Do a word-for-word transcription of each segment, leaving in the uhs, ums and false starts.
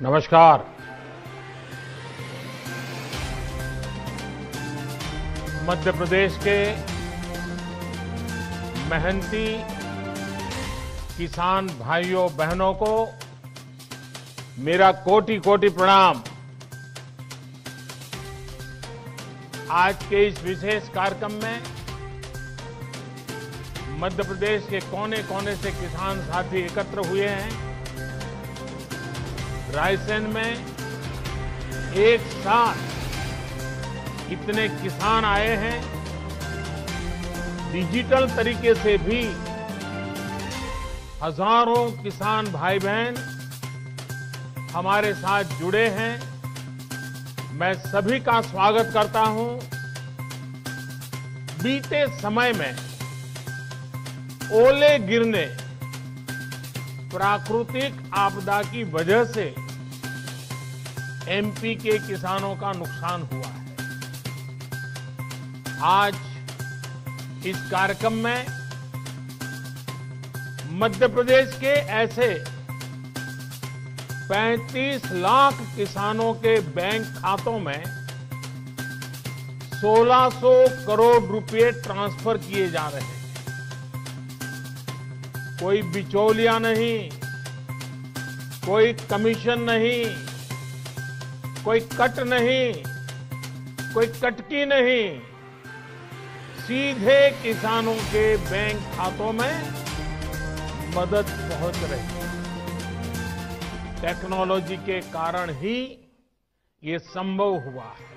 नमस्कार। मध्य प्रदेश के मेहनती किसान भाइयों बहनों को मेरा कोटि कोटि प्रणाम। आज के इस विशेष कार्यक्रम में मध्य प्रदेश के कोने कोने से किसान साथी एकत्र हुए हैं। रायसेन में एक साथ इतने किसान आए हैं। डिजिटल तरीके से भी हजारों किसान भाई बहन हमारे साथ जुड़े हैं। मैं सभी का स्वागत करता हूं। बीते समय में ओले गिरने, प्राकृतिक आपदा की वजह से एमपी के किसानों का नुकसान हुआ है। आज इस कार्यक्रम में मध्य प्रदेश के ऐसे पैंतीस लाख किसानों के बैंक खातों में सोलह सौ करोड़ रुपए ट्रांसफर किए जा रहे हैं। कोई बिचौलिया नहीं, कोई कमीशन नहीं, कोई कट नहीं, कोई कटकी नहीं, सीधे किसानों के बैंक खातों में मदद पहुंच रही है। टेक्नोलॉजी के कारण ही ये संभव हुआ है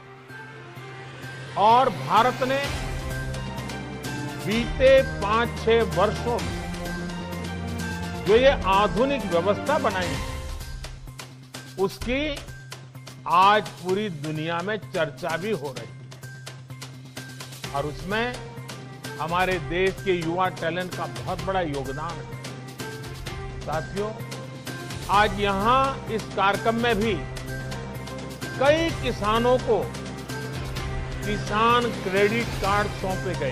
और भारत ने बीते पांच छह वर्षों में जो ये आधुनिक व्यवस्था बनाई है, उसकी आज पूरी दुनिया में चर्चा भी हो रही है और उसमें हमारे देश के युवा टैलेंट का बहुत बड़ा योगदान है। साथियों, आज यहां इस कार्यक्रम में भी कई किसानों को किसान क्रेडिट कार्ड सौंपे गए।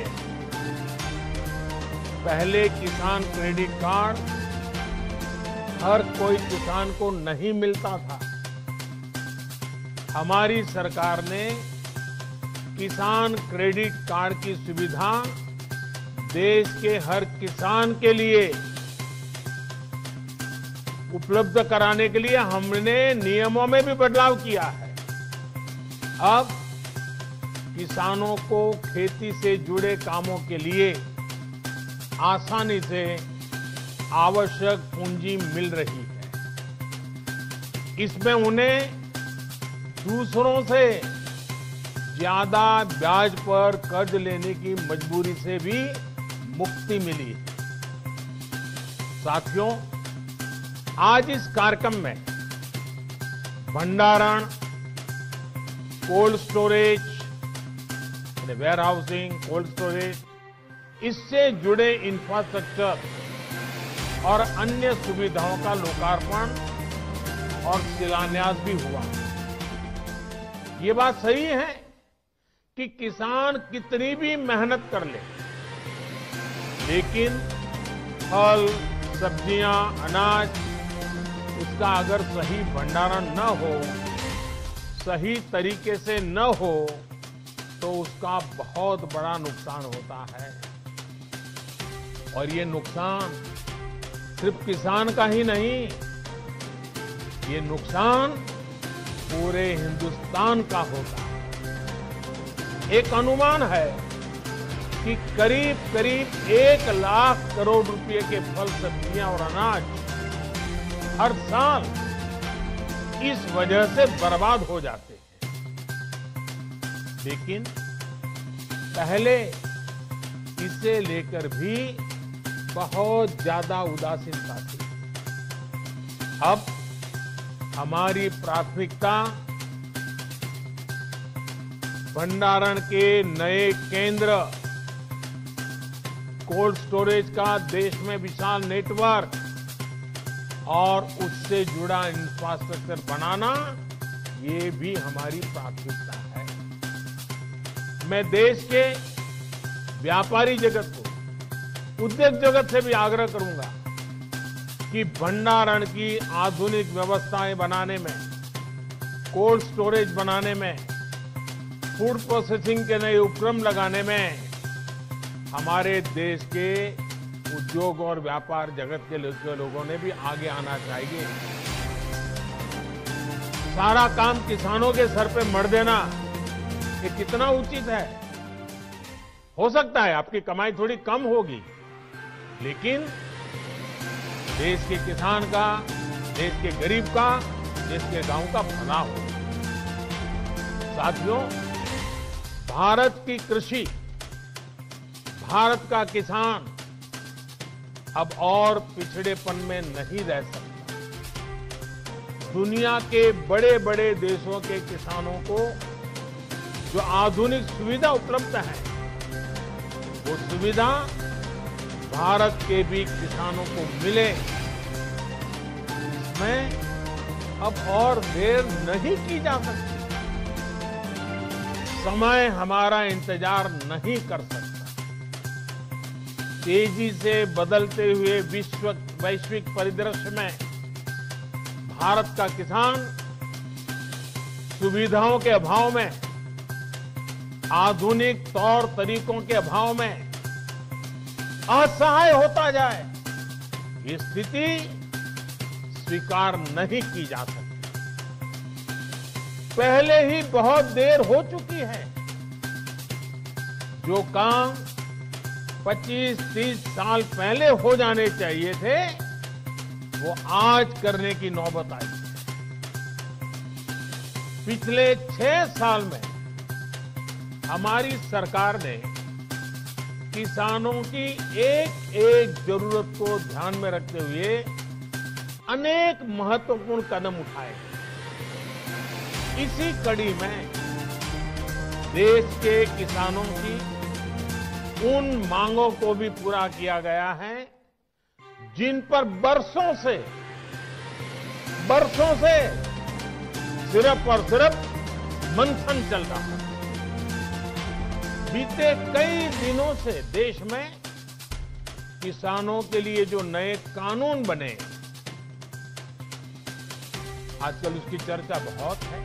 पहले किसान क्रेडिट कार्ड हर कोई किसान को नहीं मिलता था। हमारी सरकार ने किसान क्रेडिट कार्ड की सुविधा देश के हर किसान के लिए उपलब्ध कराने के लिए हमने नियमों में भी बदलाव किया है। अब किसानों को खेती से जुड़े कामों के लिए आसानी से आवश्यक पूंजी मिल रही है। इसमें उन्हें दूसरों से ज्यादा ब्याज पर कर्ज लेने की मजबूरी से भी मुक्ति मिली है। साथियों, आज इस कार्यक्रम में भंडारण, cold storage, warehousing, cold storage, इससे जुड़े इंफ्रास्ट्रक्चर और अन्य सुविधाओं का लोकार्पण और शिलान्यास भी हुआ। ये बात सही है कि किसान कितनी भी मेहनत कर ले, लेकिन फल, सब्जियां, अनाज, उसका अगर सही भंडारण न हो, सही तरीके से न हो, तो उसका बहुत बड़ा नुकसान होता है। और ये नुकसान सिर्फ किसान का ही नहीं, ये नुकसान पूरे हिंदुस्तान का होता है। एक अनुमान है कि करीब करीब एक लाख करोड़ रुपए के फल, सब्जियां और अनाज हर साल इस वजह से बर्बाद हो जाते हैं। लेकिन पहले इसे लेकर भी बहुत ज्यादा उदासीनता थी। अब हमारी प्राथमिकता भंडारण के नए केंद्र, कोल्ड स्टोरेज का देश में विशाल नेटवर्क और उससे जुड़ा इंफ्रास्ट्रक्चर बनाना, ये भी हमारी प्राथमिकता है। मैं देश के व्यापारी जगत को, उद्योग जगत से भी आग्रह करूंगा कि भंडारण की आधुनिक व्यवस्थाएं बनाने में, कोल्ड स्टोरेज बनाने में, फूड प्रोसेसिंग के नए उपक्रम लगाने में हमारे देश के उद्योग और व्यापार जगत के लोगों ने भी आगे आना चाहिए। सारा काम किसानों के सर पे मढ़ देना ये कितना उचित है? हो सकता है आपकी कमाई थोड़ी कम होगी, लेकिन देश के किसान का, देश के गरीब का, देश के गांव का भला हो। साथियों, भारत की कृषि, भारत का किसान अब और पिछड़ेपन में नहीं रह सकता। दुनिया के बड़े बड़े देशों के किसानों को जो आधुनिक सुविधा उपलब्ध है, वो सुविधा भारत के भी किसानों को मिले, इसमें अब और देर नहीं की जा सकती। समय हमारा इंतजार नहीं कर सकता। तेजी से बदलते हुए विश्व वैश्विक परिदृश्य में भारत का किसान सुविधाओं के अभाव में, आधुनिक तौर तरीकों के अभाव में असहाय होता जाए, ये स्थिति स्वीकार नहीं की जा सकती। पहले ही बहुत देर हो चुकी है। जो काम पच्चीस तीस साल पहले हो जाने चाहिए थे, वो आज करने की नौबत आई है। पिछले छह साल में हमारी सरकार ने किसानों की एक एक जरूरत को ध्यान में रखते हुए अनेक महत्वपूर्ण कदम उठाए। इसी कड़ी में देश के किसानों की उन मांगों को भी पूरा किया गया है जिन पर बरसों से बरसों से सिर्फ और सिर्फ मंथन चल रहा है। बीते कई दिनों से देश में किसानों के लिए जो नए कानून बने, आजकल उसकी चर्चा बहुत है।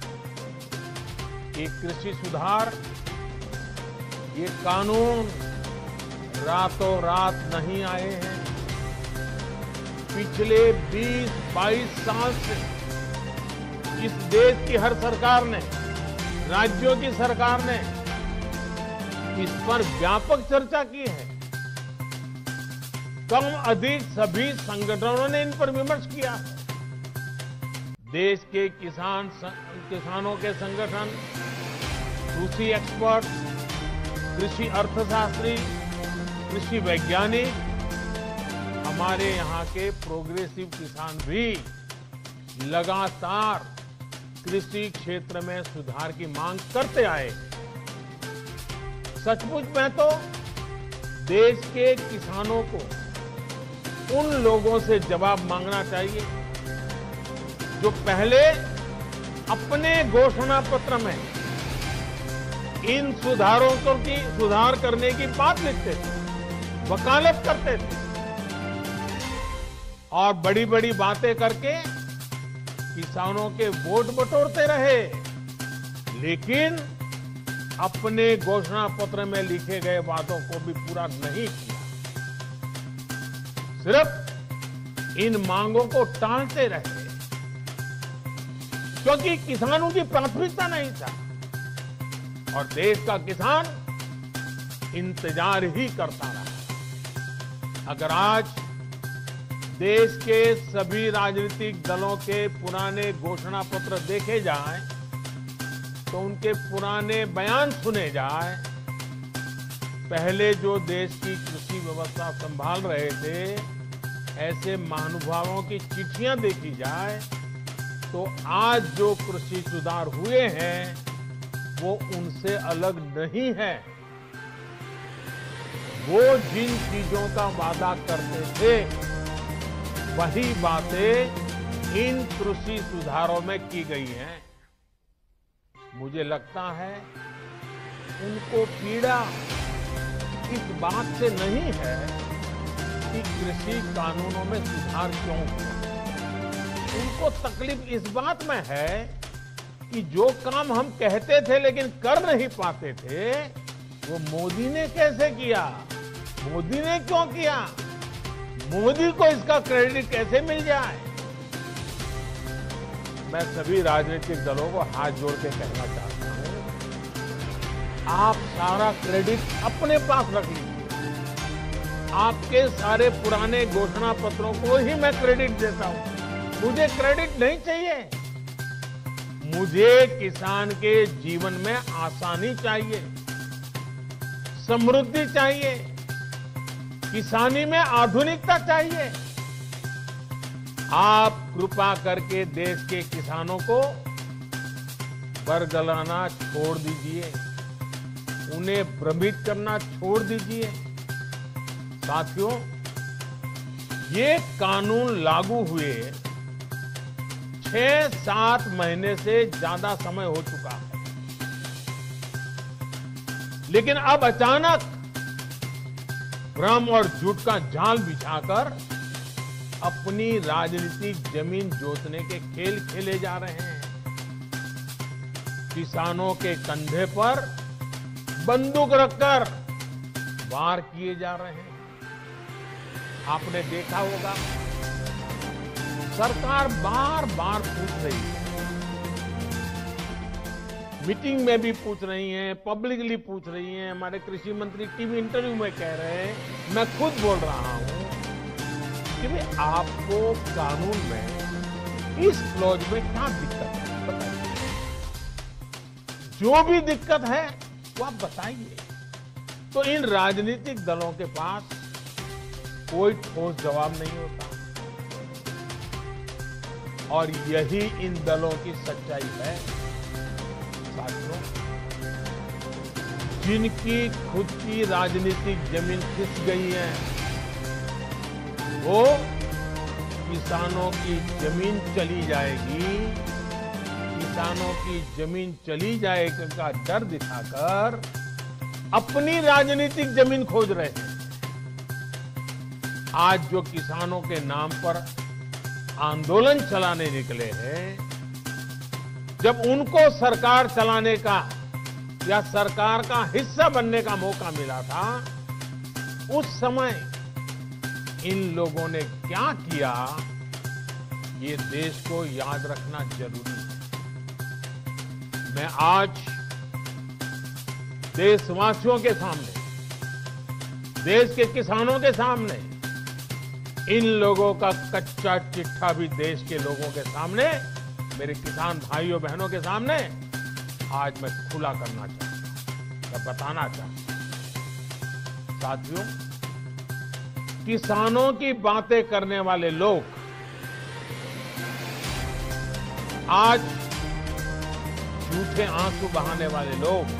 ये कृषि सुधार, ये कानून रातों रात नहीं आए हैं। पिछले बीस बाईस साल से इस देश की हर सरकार ने, राज्यों की सरकार ने इस पर व्यापक चर्चा की है। कम अधिक सभी संगठनों ने इन पर विमर्श किया है। देश के किसान किसानों के संगठन, कृषि एक्सपर्ट, कृषि अर्थशास्त्री, कृषि वैज्ञानिक, हमारे यहाँ के प्रोग्रेसिव किसान भी लगातार कृषि क्षेत्र में सुधार की मांग करते आए। सचमुच में तो देश के किसानों को उन लोगों से जवाब मांगना चाहिए जो पहले अपने घोषणा पत्र में इन सुधारों की सुधार करने की बात लिखते थे, वकालत करते थे और बड़ी बड़ी बातें करके किसानों के वोट बटोरते रहे, लेकिन अपने घोषणा पत्र में लिखे गए वादों को भी पूरा नहीं किया। सिर्फ इन मांगों को टालते रहे क्योंकि किसानों की प्राथमिकता नहीं था और देश का किसान इंतजार ही करता रहा। अगर आज देश के सभी राजनीतिक दलों के पुराने घोषणा पत्र देखे जाएं, तो उनके पुराने बयान सुने जाए, पहले जो देश की कृषि व्यवस्था संभाल रहे थे, ऐसे महानुभावों की चिट्ठियां देखी जाए, तो आज जो कृषि सुधार हुए हैं वो उनसे अलग नहीं है। वो जिन चीजों का वादा करते थे, वही बातें इन कृषि सुधारों में की गई हैं। मुझे लगता है उनको पीड़ा इस बात से नहीं है कि कृषि कानूनों में सुधार क्यों हुआ। उनको तकलीफ इस बात में है कि जो काम हम कहते थे लेकिन कर नहीं पाते थे, वो मोदी ने कैसे किया, मोदी ने क्यों किया, मोदी को इसका क्रेडिट कैसे मिल जाए। मैं सभी राजनीतिक दलों को हाथ जोड़ के कहना चाहता हूं, आप सारा क्रेडिट अपने पास रख लीजिए। आपके सारे पुराने घोषणा पत्रों को ही मैं क्रेडिट देता हूं, मुझे क्रेडिट नहीं चाहिए। मुझे किसान के जीवन में आसानी चाहिए, समृद्धि चाहिए, किसानी में आधुनिकता चाहिए। आप कृपा करके देश के किसानों को बरगलाना छोड़ दीजिए, उन्हें भ्रमित करना छोड़ दीजिए। साथियों, ये कानून लागू हुए छह सात महीने से ज्यादा समय हो चुका है, लेकिन अब अचानक भ्रम और झूठ का जाल बिछाकर अपनी राजनीतिक जमीन जोतने के खेल खेले जा रहे हैं। किसानों के कंधे पर बंदूक रखकर वार किए जा रहे हैं। आपने देखा होगा, सरकार बार बार पूछ रही है, मीटिंग में भी पूछ रही है, पब्लिकली पूछ रही है। हमारे कृषि मंत्री टीवी इंटरव्यू में कह रहे हैं, मैं खुद बोल रहा हूं कि भाई आपको कानून में इस क्लॉज में क्या दिक्कत है, बताइए। जो भी दिक्कत है वो आप बताइए। तो इन राजनीतिक दलों के पास कोई ठोस जवाब नहीं होता, और यही इन दलों की सच्चाई है। साथियों, जिनकी खुद की राजनीतिक जमीन खिस गई है, वो किसानों की जमीन चली जाएगी, किसानों की जमीन चली जाएगी का डर दिखाकर अपनी राजनीतिक जमीन खोज रहे हैं। आज जो किसानों के नाम पर आंदोलन चलाने निकले हैं, जब उनको सरकार चलाने का या सरकार का हिस्सा बनने का मौका मिला था, उस समय इन लोगों ने क्या किया, ये देश को याद रखना जरूरी है। मैं आज देशवासियों के सामने, देश के किसानों के सामने, इन लोगों का कच्चा चिट्ठा भी देश के लोगों के सामने, मेरे किसान भाइयों बहनों के सामने आज मैं खुला करना चाहता हूं, मैं बताना चाहता हूं। साथियों, किसानों की बातें करने वाले लोग आज झूठे आंसू बहाने वाले लोग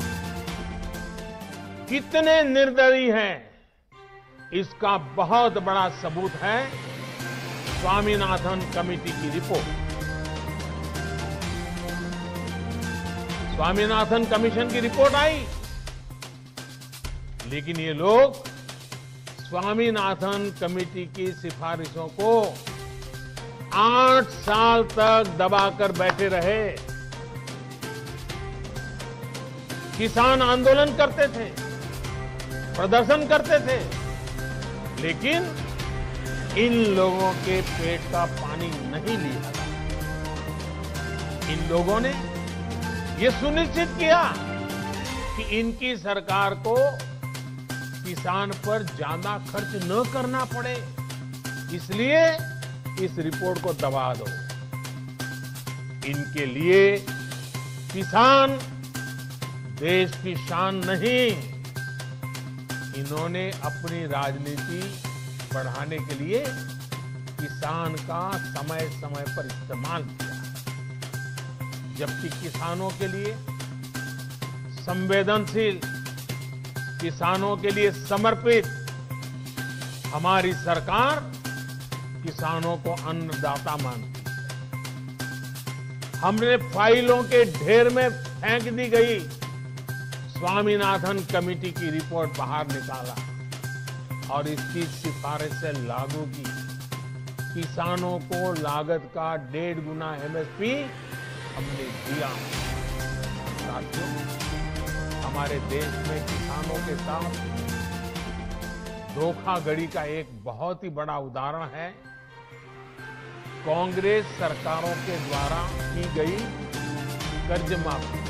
कितने निर्दयी हैं, इसका बहुत बड़ा सबूत है स्वामीनाथन कमेटी की रिपोर्ट। स्वामीनाथन कमीशन की रिपोर्ट आई, लेकिन ये लोग स्वामीनाथन कमेटी की सिफारिशों को आठ साल तक दबाकर बैठे रहे। किसान आंदोलन करते थे, प्रदर्शन करते थे, लेकिन इन लोगों के पेट का पानी नहीं लिया। इन लोगों ने ये सुनिश्चित किया कि इनकी सरकार को किसान पर ज्यादा खर्च न करना पड़े, इसलिए इस रिपोर्ट को दबा दो। इनके लिए किसान देश की शान नहीं, इन्होंने अपनी राजनीति बढ़ाने के लिए किसान का समय समय पर इस्तेमाल किया, जबकि किसानों के लिए संवेदनशील, किसानों के लिए समर्पित हमारी सरकार किसानों को अन्नदाता मानती है। हमने फाइलों के ढेर में फेंक दी गई स्वामीनाथन कमेटी की रिपोर्ट बाहर निकाला और इसकी सिफारिशें लागू की। किसानों को लागत का डेढ़ गुना एमएसपी हमने दिया। साथियों, हमारे देश में किसानों के साथ धोखाधड़ी का एक बहुत ही बड़ा उदाहरण है कांग्रेस सरकारों के द्वारा की गई कर्ज माफी।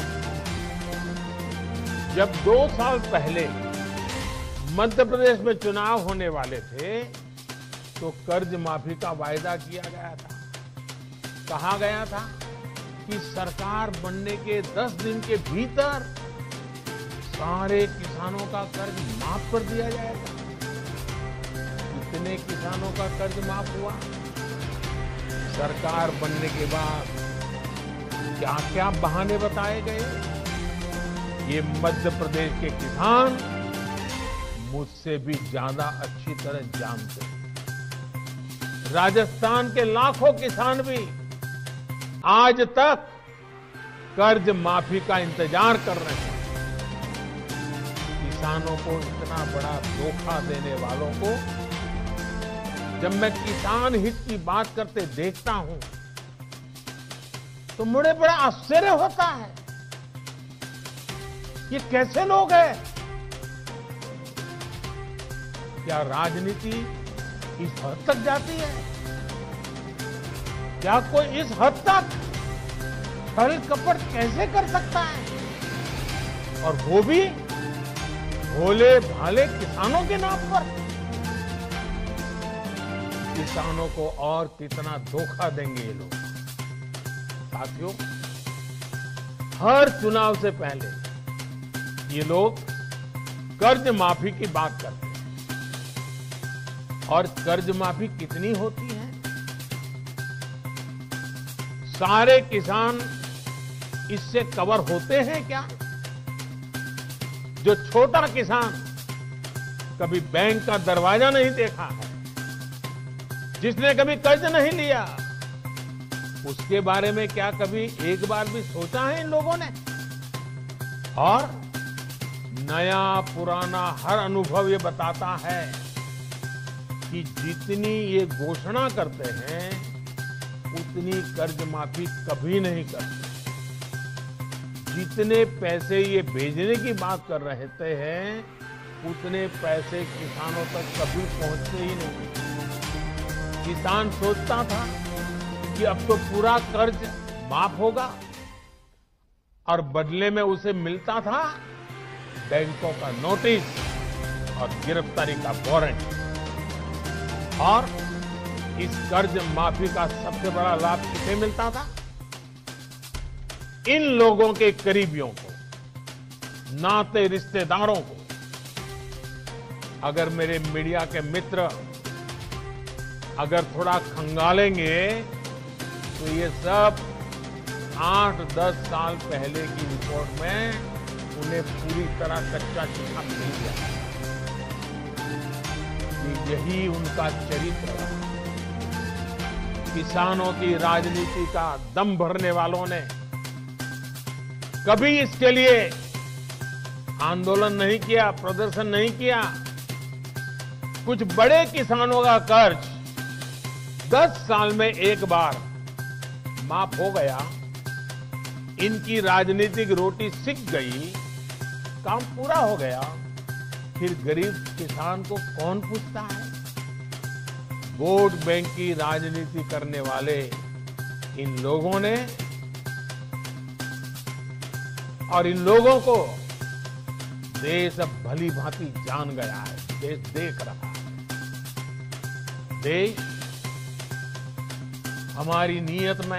जब दो साल पहले मध्य प्रदेश में चुनाव होने वाले थे तो कर्ज माफी का वायदा किया गया था। कहा गया था कि सरकार बनने के दस दिन के भीतर सारे किसानों का कर्ज माफ कर दिया जाएगा। कितने किसानों का कर्ज माफ हुआ? सरकार बनने के बाद क्या क्या बहाने बताए गए, ये मध्य प्रदेश के किसान मुझसे भी ज्यादा अच्छी तरह जानते हैं। राजस्थान के लाखों किसान भी आज तक कर्ज माफी का इंतजार कर रहे हैं। किसानों को इतना बड़ा धोखा देने वालों को जब मैं किसान हित की बात करते देखता हूं तो मुझे बड़ा आश्चर्य होता है। ये कैसे लोग हैं? क्या राजनीति इस हद तक जाती है? क्या कोई इस हद तक छल कपट कैसे कर सकता है? और वो भी भोले भाले किसानों के नाम पर। किसानों को और कितना धोखा देंगे ये लोग। साथियों, हर चुनाव से पहले ये लोग कर्ज माफी की बात करते हैं। और कर्ज माफी कितनी होती है? सारे किसान इससे कवर होते हैं क्या? जो छोटा किसान कभी बैंक का दरवाजा नहीं देखा है, जिसने कभी कर्ज नहीं लिया, उसके बारे में क्या कभी एक बार भी सोचा है इन लोगों ने? और नया पुराना हर अनुभव ये बताता है कि जितनी ये घोषणा करते हैं उतनी कर्ज माफी कभी नहीं करते। जितने पैसे ये भेजने की बात कर रहे हैं उतने पैसे किसानों तक कभी पहुंचते ही नहीं। किसान सोचता था कि अब तो पूरा कर्ज माफ होगा और बदले में उसे मिलता था बैंकों का नोटिस और गिरफ्तारी का वारंट। और इस कर्ज माफी का सबसे बड़ा लाभ किसे मिलता था? इन लोगों के करीबियों को, नाते रिश्तेदारों को। अगर मेरे मीडिया के मित्र अगर थोड़ा खंगालेंगे तो ये सब आठ दस साल पहले की रिपोर्ट में उन्हें पूरी तरह कच्चा चिट्ठा मिल गया। यही उनका चरित्र रहा। किसानों की राजनीति का दम भरने वालों ने कभी इसके लिए आंदोलन नहीं किया, प्रदर्शन नहीं किया। कुछ बड़े किसानों का कर्ज दस साल में एक बार माफ हो गया, इनकी राजनीतिक रोटी सिक गई, काम पूरा हो गया। फिर गरीब किसान को कौन पूछता है? वोट बैंक की राजनीति करने वाले इन लोगों ने और इन लोगों को देश अब भली भांति जान गया है, देश देख रहा है। देश हमारी नीयत में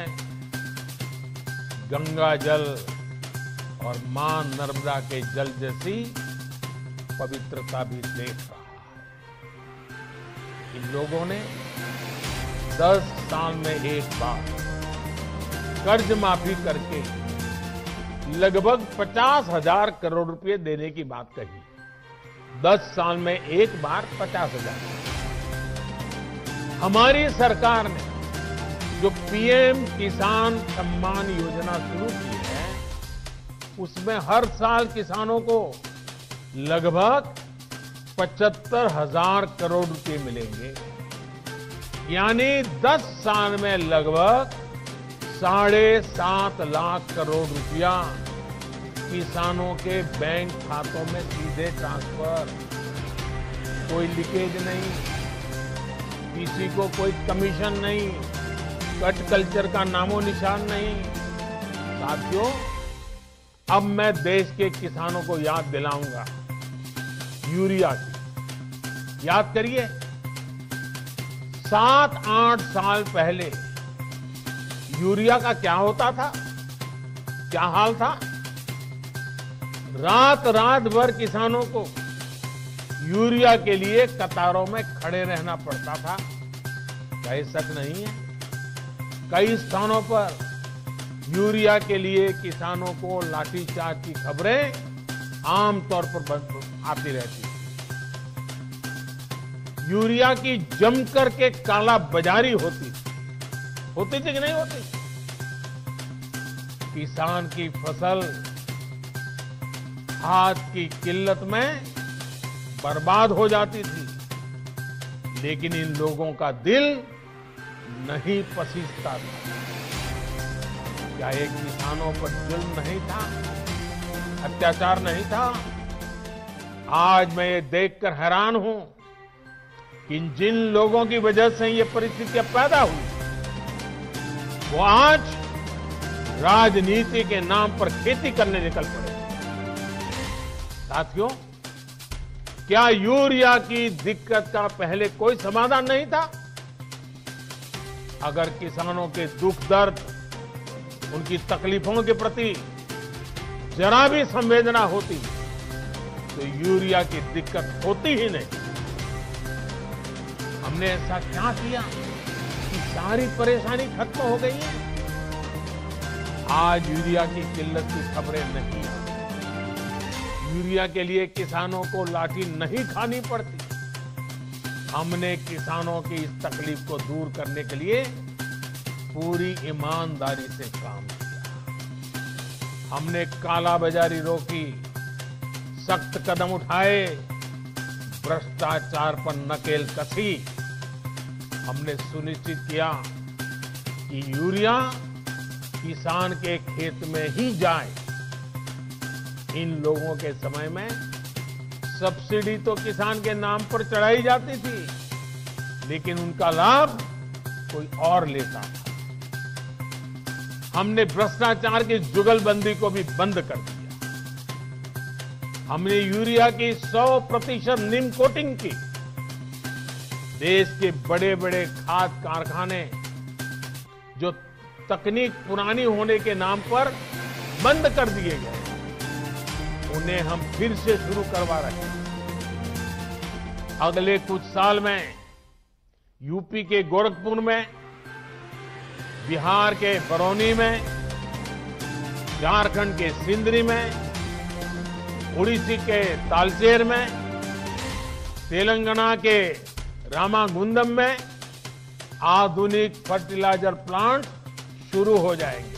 गंगा जल और मां नर्मदा के जल जैसी पवित्रता भी देख रहा है। इन लोगों ने दस साल में एक बार कर्ज माफी करके लगभग पचास हजार करोड़ रुपए देने की बात कही। दस साल में एक बार पचास हजार। हमारी सरकार ने जो पीएम किसान सम्मान योजना शुरू की है, उसमें हर साल किसानों को लगभग पचहत्तर हजार करोड़ रुपए मिलेंगे। यानी दस साल में लगभग साढ़े सात लाख करोड़ रुपया किसानों के बैंक खातों में सीधे ट्रांसफर। कोई लीकेज नहीं, किसी को कोई कमीशन नहीं, कट कल्चर का नामो निशान नहीं। साथियों, अब मैं देश के किसानों को याद दिलाऊंगा यूरिया की। याद करिए, सात आठ साल पहले यूरिया का क्या होता था, क्या हाल था। रात रात भर किसानों को यूरिया के लिए कतारों में खड़े रहना पड़ता था। क्या ये सच नहीं है? कई स्थानों पर यूरिया के लिए किसानों को लाठीचार्ज की खबरें आमतौर पर आती रहती है। यूरिया की जमकर के काला बाजारी होती थी होती थी कि नहीं होती? किसान की फसल खाद की किल्लत में बर्बाद हो जाती थी, लेकिन इन लोगों का दिल नहीं पसीजता था। क्या एक किसानों पर जुल्म नहीं था, अत्याचार नहीं था? आज मैं ये देखकर हैरान हूं कि जिन लोगों की वजह से ये परिस्थितियां पैदा हुई, वो आज राजनीति के नाम पर खेती करने निकल पड़े। साथियों, क्या यूरिया की दिक्कत का पहले कोई समाधान नहीं था? अगर किसानों के दुख दर्द, उनकी तकलीफों के प्रति जरा भी संवेदना होती तो यूरिया की दिक्कत होती ही नहीं। हमने ऐसा क्या किया कि सारी परेशानी खत्म हो गई है? आज यूरिया की किल्लत की खबरें नहीं आती। यूरिया के लिए किसानों को लाठी नहीं खानी पड़ती। हमने किसानों की इस तकलीफ को दूर करने के लिए पूरी ईमानदारी से काम किया। हमने काला बाजारी रोकी, सख्त कदम उठाए, भ्रष्टाचार पर नकेल कसी। हमने सुनिश्चित किया कि यूरिया किसान के खेत में ही जाए। इन लोगों के समय में सब्सिडी तो किसान के नाम पर चढ़ाई जाती थी, लेकिन उनका लाभ कोई और लेता था। हमने भ्रष्टाचार की जुगलबंदी को भी बंद कर दिया। हमने यूरिया की सौ प्रतिशत निम कोटिंग की। देश के बड़े बड़े खाद कारखाने जो तकनीक पुरानी होने के नाम पर बंद कर दिए गए, उन्हें हम फिर से शुरू करवा रहे हैं। अगले कुछ साल में यूपी के गोरखपुर में, बिहार के बरौनी में, झारखंड के सिंदरी में, उड़ीसा के तालचेर में, तेलंगाना के रामागुंडम में आधुनिक फर्टिलाइजर प्लांट शुरू हो जाएंगे।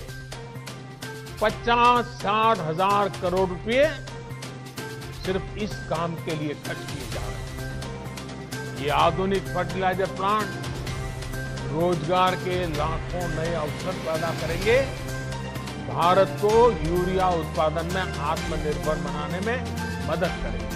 पचास साठ हजार करोड़ रुपए सिर्फ इस काम के लिए खर्च किए जा रहे हैं। ये आधुनिक फर्टिलाइजर प्लांट रोजगार के लाखों नए अवसर पैदा करेंगे, भारत को यूरिया उत्पादन में आत्मनिर्भर बनाने में मदद करेंगे।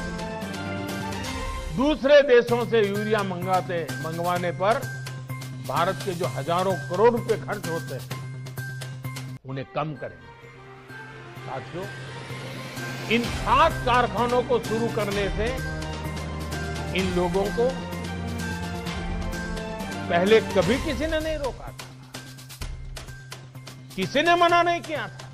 दूसरे देशों से यूरिया मंगाते मंगवाने पर भारत के जो हजारों करोड़ रुपए खर्च होते हैं, उन्हें कम करेंगे। साथियों, इन खाद कारखानों को शुरू करने से इन लोगों को पहले कभी किसी ने नहीं रोका था, किसी ने मना नहीं किया था,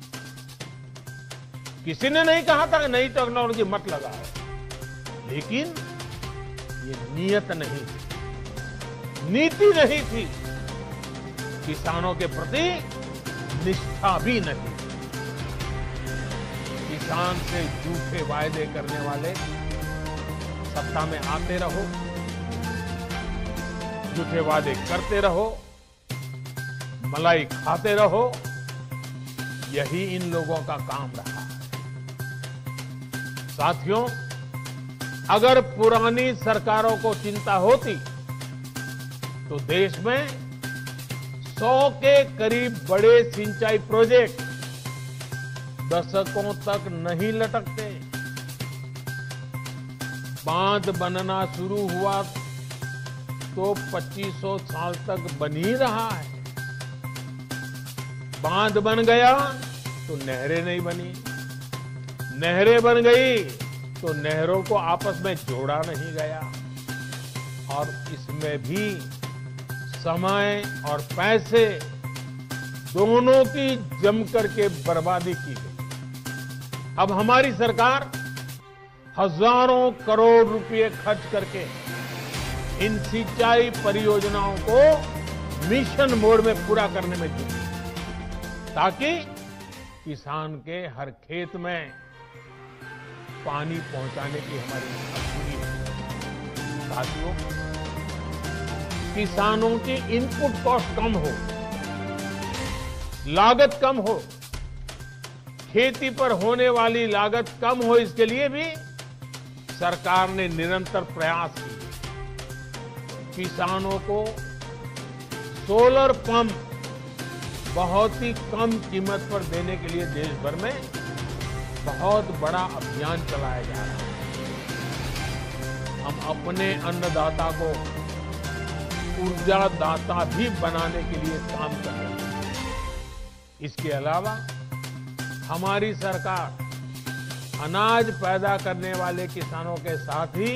किसी ने नहीं कहा था कि नई टेक्नोलॉजी मत लगाओ, लेकिन ये नियत नहीं थी, नीति नहीं थी, किसानों के प्रति निष्ठा भी नहीं। किसान से झूठे वायदे करने वाले सत्ता में आते रहो, झूठे वादे करते रहो, मलाई खाते रहो, यही इन लोगों का काम रहा है। साथियों, अगर पुरानी सरकारों को चिंता होती तो देश में सौ के करीब बड़े सिंचाई प्रोजेक्ट दशकों तक नहीं लटकते। बांध बनना शुरू हुआ तो पच्चीस सौ साल तक बन ही रहा है। बांध बन गया तो नहरें नहीं बनी, नहरें बन गई तो नहरों को आपस में जोड़ा नहीं गया, और इसमें भी समय और पैसे दोनों की जमकर के बर्बादी की गई। अब हमारी सरकार हजारों करोड़ रुपए खर्च करके इन सिंचाई परियोजनाओं को मिशन मोड में पूरा करने में जुटी, ताकि किसान के हर खेत में पानी पहुंचाने की हमारी इच्छा पूरी हो। साथियों, किसानों की इनपुट कॉस्ट कम हो, लागत कम हो, खेती पर होने वाली लागत कम हो, इसके लिए भी सरकार ने निरंतर प्रयास किए। किसानों को सोलर पंप बहुत ही कम कीमत पर देने के लिए देश भर में बहुत बड़ा अभियान चलाया जा रहा है। हम अपने अन्नदाता को ऊर्जादाता भी बनाने के लिए काम कर रहे हैं। इसके अलावा हमारी सरकार अनाज पैदा करने वाले किसानों के साथ ही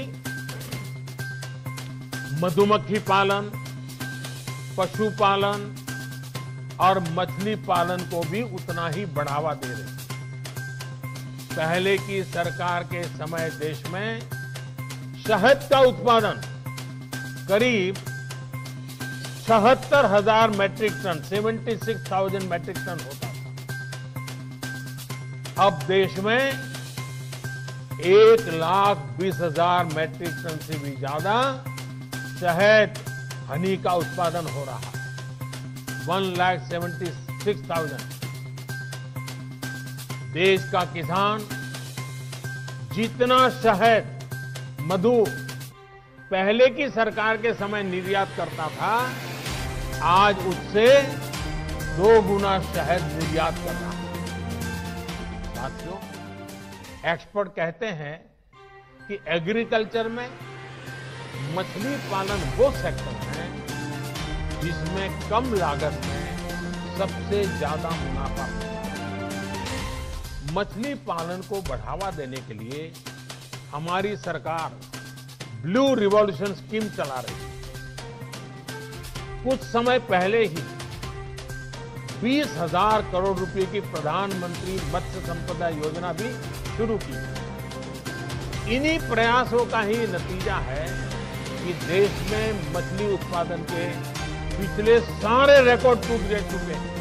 मधुमक्खी पालन, पशुपालन और मछली पालन को भी उतना ही बढ़ावा दे रही है। पहले की सरकार के समय देश में शहद का उत्पादन करीब छिहत्तर हजार मैट्रिक टन, छिहत्तर हज़ार मैट्रिक टन होता था। अब देश में एक लाख बीस हजार मैट्रिक टन से भी ज्यादा शहद, हनी का उत्पादन हो रहा है। One lakh seventy six thousand. देश का किसान जितना शहद, मधु पहले की सरकार के समय निर्यात करता था, आज उससे दो गुना शहद निर्यात कर रहा है। साथियों, एक्सपर्ट कहते हैं कि एग्रीकल्चर में मछली पालन वो सेक्टर है जिसमें कम लागत में सबसे ज्यादा मुनाफा होता है। मछली पालन को बढ़ावा देने के लिए हमारी सरकार ब्लू रिवॉल्यूशन स्कीम चला रही है। कुछ समय पहले ही बीस हजार करोड़ रुपए की प्रधानमंत्री मत्स्य संपदा योजना भी शुरू की। इन्हीं प्रयासों का ही नतीजा है कि देश में मछली उत्पादन के पिछले सारे रिकॉर्ड टूट चुके हैं।